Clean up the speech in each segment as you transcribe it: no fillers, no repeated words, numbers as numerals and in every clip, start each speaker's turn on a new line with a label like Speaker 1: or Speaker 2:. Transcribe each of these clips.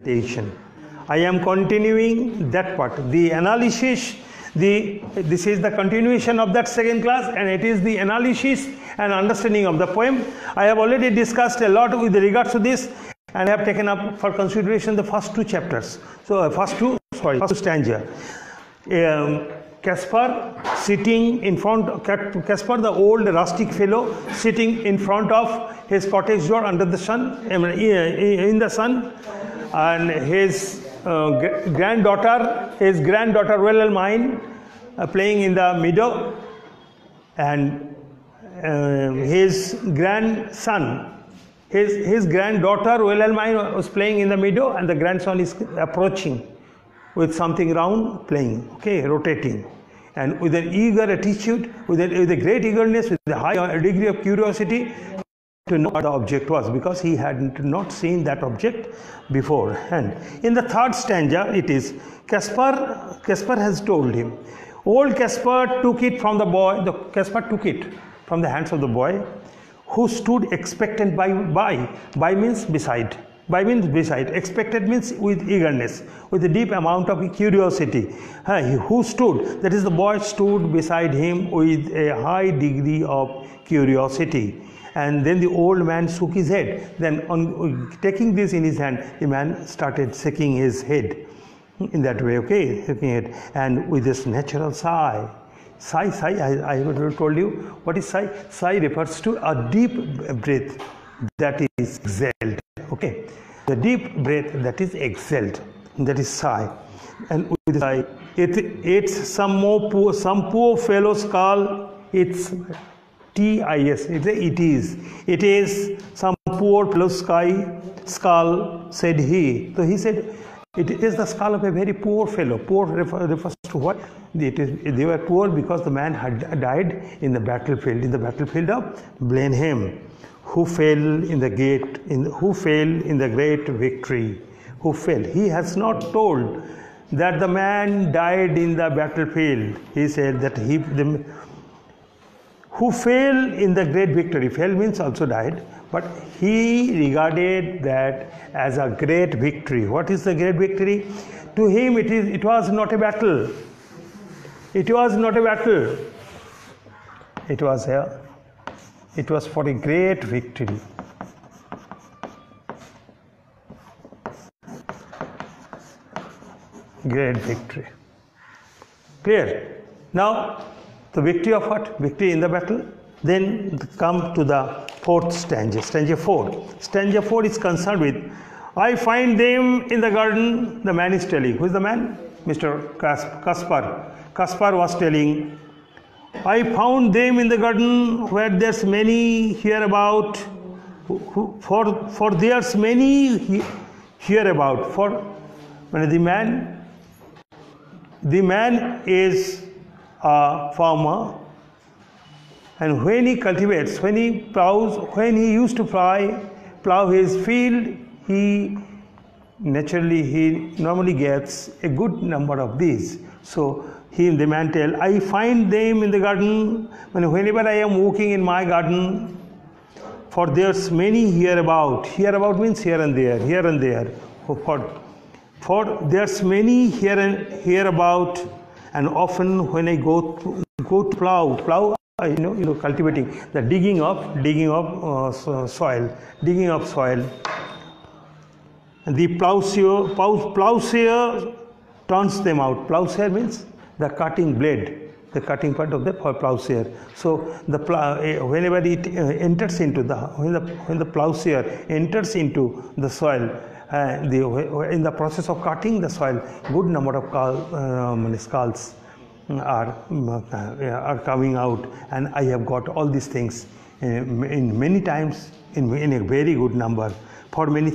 Speaker 1: meditation. I am continuing that part. The analysis, this is the continuation of that second class, and it is the analysis and understanding of the poem. I have already discussed a lot with regards to this, and I have taken up for consideration the first two chapters. So first two stanza. Caspar sitting in front, Caspar the old rustic fellow sitting in front of his cottage door under the sun, in the sun, and his granddaughter Wilhelmine playing in the meadow, and his grandson, his granddaughter Wilhelmine was playing in the meadow, and the grandson is approaching with something round, playing, okay, rotating, and with an eager attitude, with a great eagerness, with a high degree of curiosity to know what the object was, because he had not seen that object before. And in the third stanza, it is Caspar has told him. Old Caspar took it from the boy. Caspar took it from the hands of the boy, who stood expectant by means beside. By means beside. Expected means with eagerness, with a deep amount of curiosity. Who stood? That is, the boy stood beside him with a high degree of curiosity. And then the old man shook his head. Then, on taking this in his hand, the man started shaking his head in that way, okay, shaking it, and with this natural sigh. Sigh, I told you what is sigh. Sigh refers to a deep breath that is exhaled. Okay, the deep breath that is exhaled, that is sigh. And with the sigh, it's some poor fellow's call. It's TIS. It is some poor fellow's skull, said he. So he said, it is the skull of a very poor fellow. Poor refers to what? They were poor because the man had died in the battlefield. In the battlefield of Blenheim. Who fell in the great victory? Who fell? He has not told that the man died in the battlefield. He said that who fell in the great victory. Fell means also died, but he regarded that as a great victory. What is the great victory? To him it was not a battle. It was not a battle. It was for a great victory. Great victory. Clear? Now, the victory of what? Victory in the battle. Then come to the fourth stanza, stanza 4. Stanza 4 is concerned with, I find them in the garden, the man is telling. Who is the man? Mr. Caspar. Caspar was telling, I found them in the garden where there's many hereabout, for there's many hereabout. For when the man is a farmer, and when he cultivates, when he plows, when he used to plow his field, he normally gets a good number of these. So the man tell, I find them in the garden, whenever I am walking in my garden, for there's many hereabout. Hereabout means here and there. For there's many hereabout, and often when I go to plow, cultivating, the digging up soil. And the plowshare turns them out. Plowshare means the cutting blade, the cutting part of the plowshare. So the whenever it enters into when the plowshare enters into the soil, in the process of cutting the soil, good number of skulls are coming out, and I have got all these things in many times in a very good number for many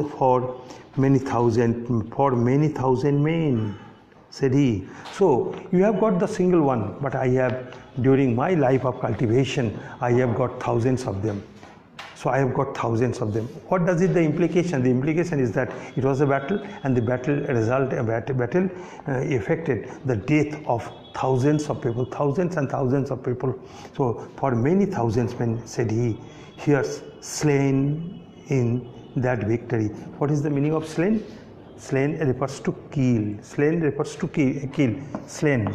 Speaker 1: thousand men, said he. So you have got the single one, but I have, during my life of cultivation, I have got thousands of them. So I have got thousands of them. What does it, the implication? The implication is that it was a battle, and the battle affected the death of thousands of people, thousands and thousands of people. So for many thousands men, said he, here's slain in that victory. What is the meaning of slain? Slain refers to kill. Slain refers to kill. Slain.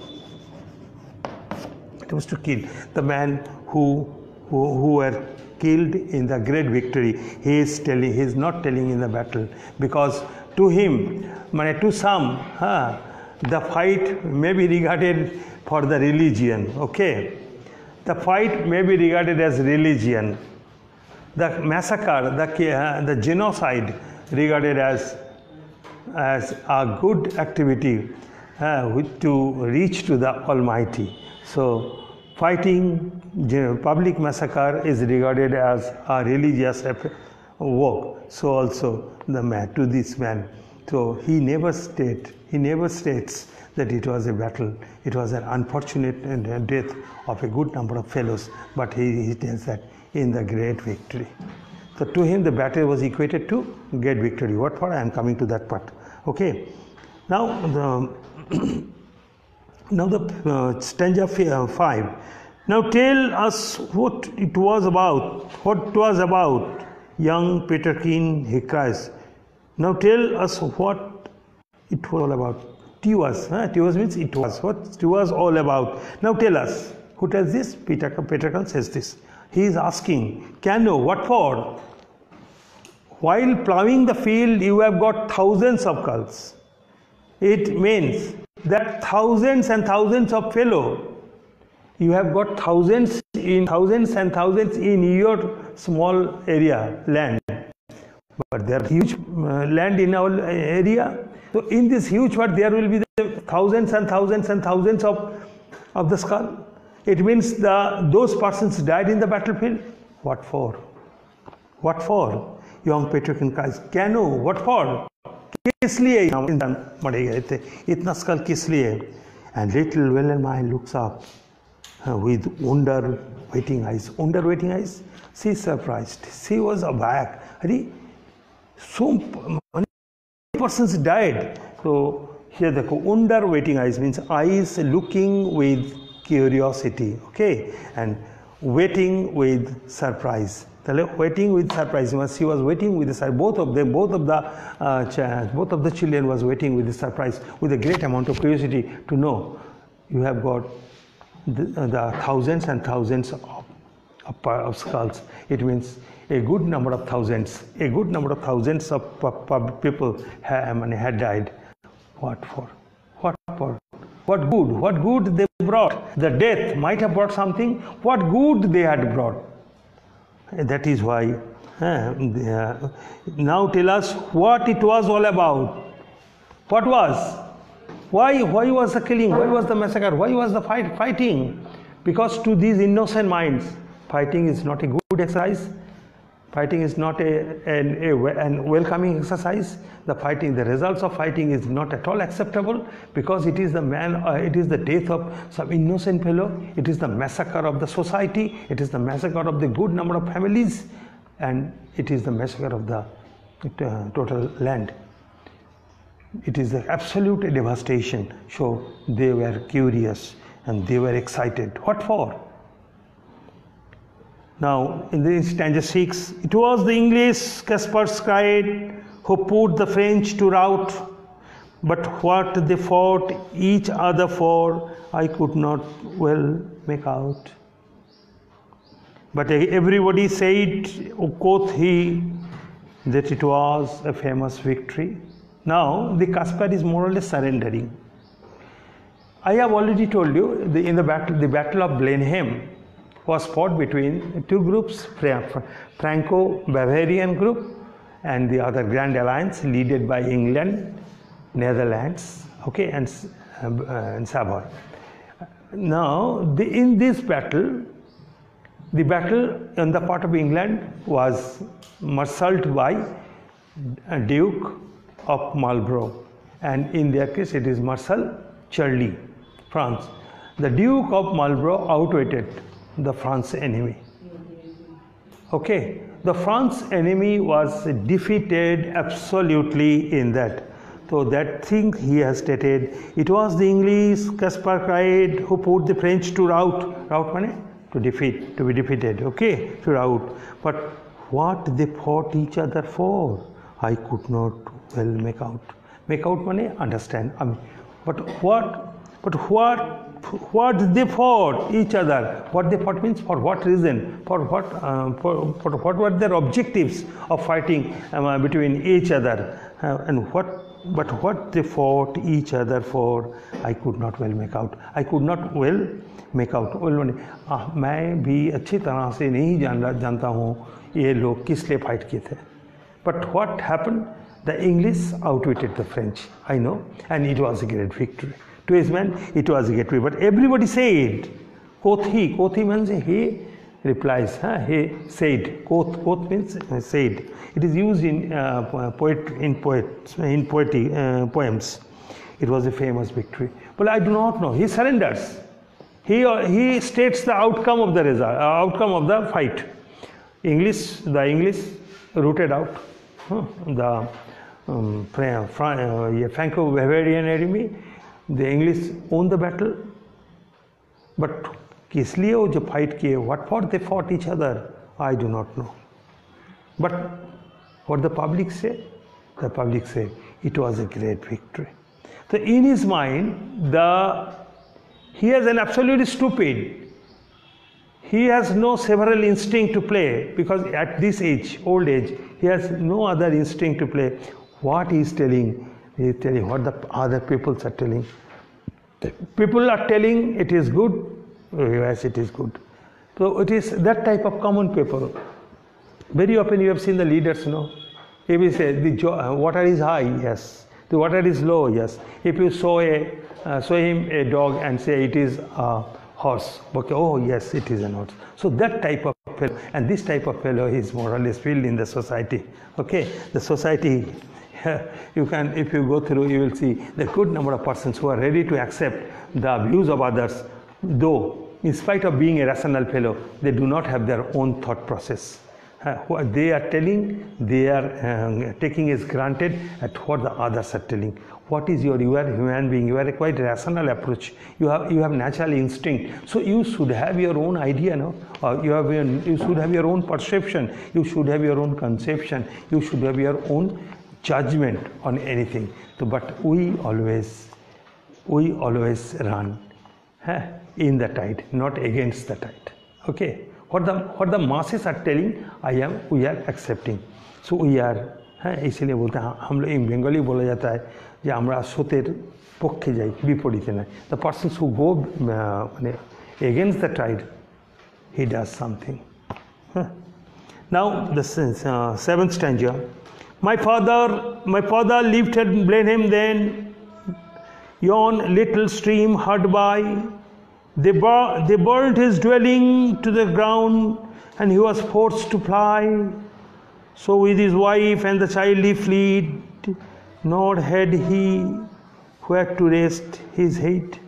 Speaker 1: It was to kill. The man who were killed in the great victory. He is not telling in the battle, because to him, to some, the fight may be regarded for the religion. Okay, the fight may be regarded as religion. The massacre, the genocide, regarded as a good activity to reach to the Almighty. So fighting public massacre is regarded as a religious work. So also the man, to this man. So he never states that it was a battle. It was an unfortunate death of a good number of fellows. But he tells that in the great victory. So to him the battle was equated to great victory. What for? I am coming to that part. Okay. Now the stanza 5. Now tell us what it was about. What was about, young Peterkin, he cries. Now tell us what it was all about. Tiwas means it was. What it was all about. Now tell us. Who tells this? Peterkin says this. He is asking, Cano, what for? While plowing the field, you have got thousands of culls. It means that thousands and thousands of fellow, you have got thousands and thousands in your small area, land. But there are huge land in our area. So in this huge part, there will be the thousands and thousands and thousands of the skull. It means those persons died in the battlefield. What for? What for? Young Peterkin cries, Cano, what for? किस लिए इंसान मरे गए थे? इतना school किस लिए? And little Wilhelmine looks up with wonder waiting eyes. Wonder waiting eyes? She is surprised. She was aback. So many persons died. So here the wonder waiting eyes means eyes looking with curiosity. Okay, and waiting with surprise. Waiting with surprise. She was waiting with the surprise. Both of the children was waiting with the surprise, with a great amount of curiosity to know. You have got the thousands and thousands of skulls. It means a good number of thousands. A good number of thousands of people had died. What for? What for? What good? What good they brought? The death might have brought something. What good they had brought? That is why. Now tell us what it was all about. What was? Why was the killing? Why was the massacre? Why was the fighting? Because to these innocent minds, fighting is not a good exercise. Fighting is not a welcoming exercise. The results of fighting is not at all acceptable, because it is the death of some innocent fellow. It is the massacre of the society. It is the massacre of the good number of families, and it is the massacre of the total land. It is the absolute devastation. So they were curious and they were excited. What for? Now, in the stanza 6, it was the English, Caspar cried, who put the French to rout. But what they fought each other for, I could not well make out. But everybody said, quoth he, that it was a famous victory. Now, the Caspar is more or less surrendering. I have already told you, in the battle of Blenheim was fought between two groups, Franco-Bavarian group and the other Grand Alliance, led by England, Netherlands, okay, and Savoy. Now, in this battle, the battle on the part of England was marshaled by Duke of Marlborough, and in their case it is Marshal Charlie, France. The Duke of Marlborough outwitted the France enemy. Okay, the France enemy was defeated absolutely in that. So that thing he has stated, it was the English, Caspar cried, who put the French to rout. Rout means to defeat, to be defeated, okay, to rout. But what they fought each other for, I could not well make out. Make out means understand. But what they fought each other? What they fought means for what reason? For what were their objectives of fighting between each other? But what they fought each other for, I could not well make out. I could not well make out. मैं भी अच्छी तरह से नहीं जानता हूँ ये लोग किस लिए फाइट किए थे. But what happened? The English outwitted the French. I know, and it was a great victory. To his men, it was a great victory. But everybody said, quoth he. Quoth he means he replies. He said. Quoth means said. It is used in poems. It was a famous victory. But I do not know. He surrenders. He states the outcome of the result, outcome of the fight. The English rooted out the Franco-Bavarian enemy. The English won the battle. But किस लिए वो जो fight किए, what for they fought each other, I do not know. But what the public say? The public say it was a great victory. So in his mind, he is an absolutely stupid. He has no several instinct to play, because at this age, old age, he has no other instinct to play. What he is telling what the other people are telling. People are telling it is good. Yes, it is good. So it is that type of common people. Very often you have seen the leaders, He will say the water is high, yes. The water is low, yes. If you show him a dog and say it is a horse, okay, oh yes, it is a horse. So that type of fellow, and this type of fellow is more or less filled in the society. Okay, the society. If you go through, you will see the good number of persons who are ready to accept the views of others, though in spite of being a rational fellow, they do not have their own thought process. What they are telling, they are taking as granted at what the others are telling. What is you are a human being, you are a quite rational approach. You have natural instinct. So you should have your own idea, you should have your own perception. You should have your own conception. You should have your own judgment on anything. So, but we always run in the tide, not against the tide. Okay. What the masses are telling, we are accepting. So we are, इसलिए बोलते हैं हम लोग बंगाली बोला जाता है कि हमरा सोतेर पक्षे जाई विपरीते नहीं. The persons who go against the tide, he does something. Now the seventh stanza. My father lived at Blenheim then, yon little stream hard by. They burned his dwelling to the ground, and he was forced to fly. So with his wife and the child he fled, nor had he where to rest his head.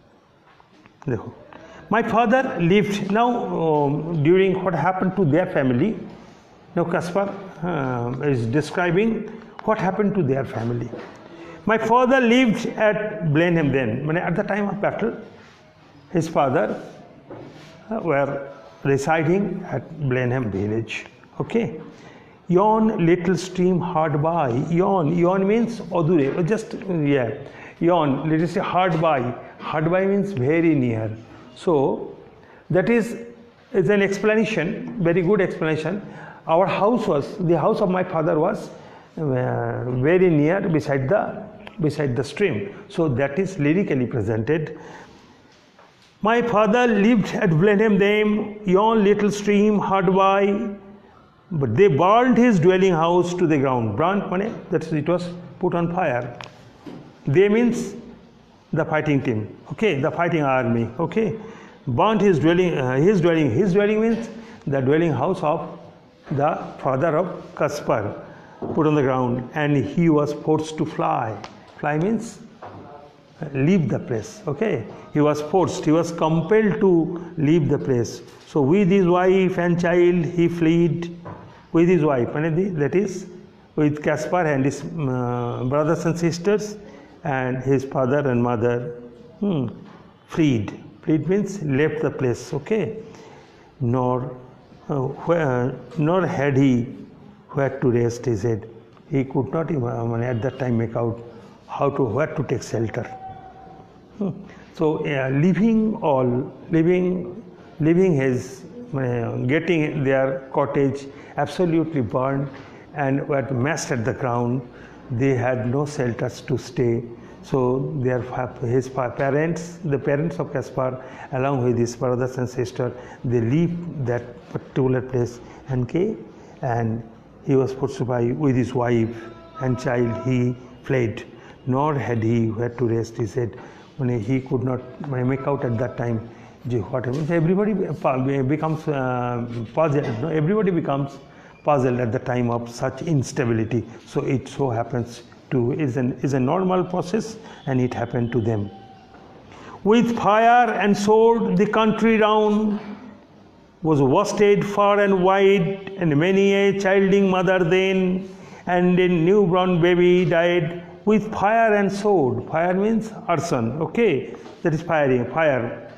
Speaker 1: My father lived, now during what happened to their family, now Caspar is describing what happened to their family. My father lived at Blenheim then, at the time of battle. His father were residing at Blenheim village. Okay. Yon little stream hard by. Yon means odure. Just Yon. Let us say hard by. Hard by means very near. So that is an explanation. Very good explanation. The house of my father was very near beside the stream. So that is lyrically presented. My father lived at Blenheim then, yon little stream hard by, but they burned his dwelling house to the ground. Burnt means that it was put on fire. They means the fighting team, okay, the fighting army, okay. Burnt his dwelling. His dwelling means the dwelling house of the father of Caspar, put on the ground, and he was forced to fly. Fly means leave the place, okay. He was forced, he was compelled to leave the place. So with his wife and child he fled. With his wife, that is with Caspar and his brothers and sisters and his father and mother, fled. Fled means left the place, okay. Nor had he where to rest his head. he could not even at that time make out where to take shelter. So leaving his getting their cottage absolutely burned and were mashed at the ground. They had no shelters to stay. So his parents, the parents of Caspar, along with his brothers and sisters, they leave that particular place and came, and he was pursued with his wife and child. He fled, nor had he where to rest. He said, when he could not make out at that time what happened. Everybody becomes puzzled. Everybody becomes puzzled at the time of such instability. So it so happens to is a normal process, and it happened to them. With fire and sword the country round was wasted far and wide, and many a childing mother then, and a newborn baby died. With fire and sword, fire means arson, okay, that is firing, fire,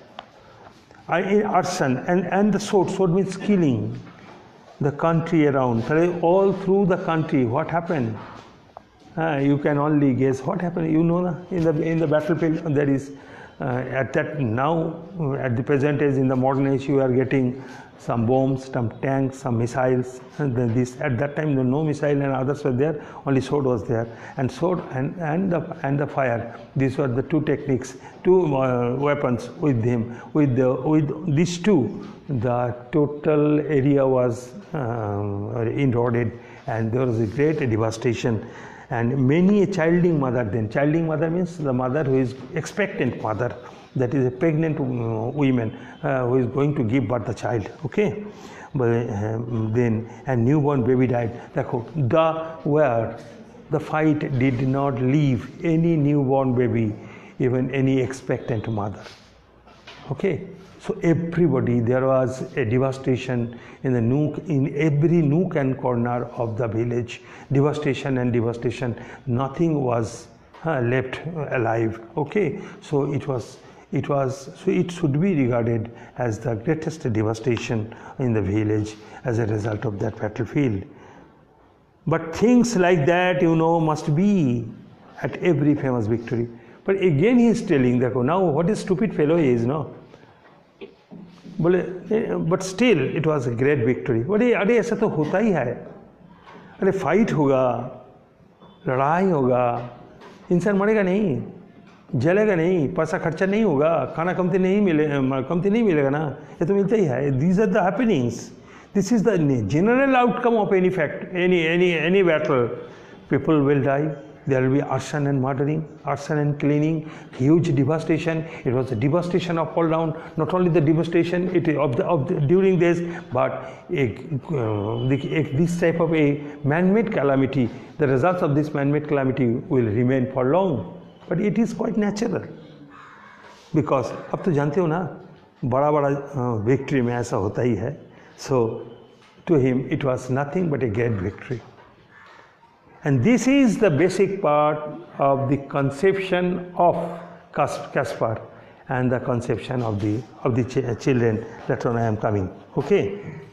Speaker 1: arson, and the sword means killing. The country around, all through the country, what happened? You can only guess what happened. You know, in the battlefield, there is at that now at the present age, in the modern age, you are getting some bombs, some tanks, some missiles. And then at that time, no missile and others were there. Only sword was there, and sword and the fire. These were the two techniques, two weapons with him. With these two, the total area was eroded, and there was a great devastation. And many a childing mother then. Childing mother means the mother who is expectant mother, that is a pregnant woman who is going to give birth the child. Okay, but then a newborn baby died. Where the fight did not leave any newborn baby, even any expectant mother. Okay, so everybody, there was a devastation in every nook and corner of the village. Devastation and devastation. Nothing was left alive. Okay, so it should be regarded as the greatest devastation in the village as a result of that battlefield. But things like that, must be at every famous victory. But again he is telling that now what a stupid fellow he is, no? But still it was a great victory. अरे ऐसा तो होता ही है. अरे fight होगा, लड़ाई होगा, इंसान मरेगा नहीं, जलेगा नहीं, पैसा खर्चा नहीं होगा, खाना कमती नहीं मिलेगा ना, ये तो मिलता ही है. These are the happenings. This is the general outcome of any fact, any battle. People will die. There will be arson and murdering, arson and cleaning, huge devastation. It was a devastation of all round. Not only the devastation during this, but this type of a man-made calamity. The results of this man-made calamity will remain for long. But it is quite natural, because अब तो जानते हो ना, बड़ा victory में ऐसा होता ही है. So to him it was nothing but a great victory. And this is the basic part of the conception of Caspar and the conception of the children. That's when I am coming. Okay.